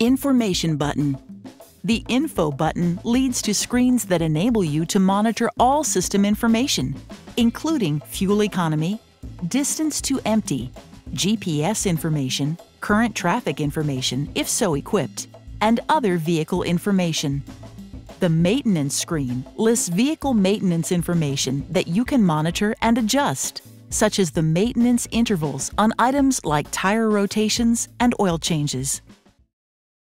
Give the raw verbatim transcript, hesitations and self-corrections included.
Information button. The Info button leads to screens that enable you to monitor all system information, including fuel economy, distance to empty, G P S information, current traffic information if so equipped, and other vehicle information. The Maintenance screen lists vehicle maintenance information that you can monitor and adjust, such as the maintenance intervals on items like tire rotations and oil changes.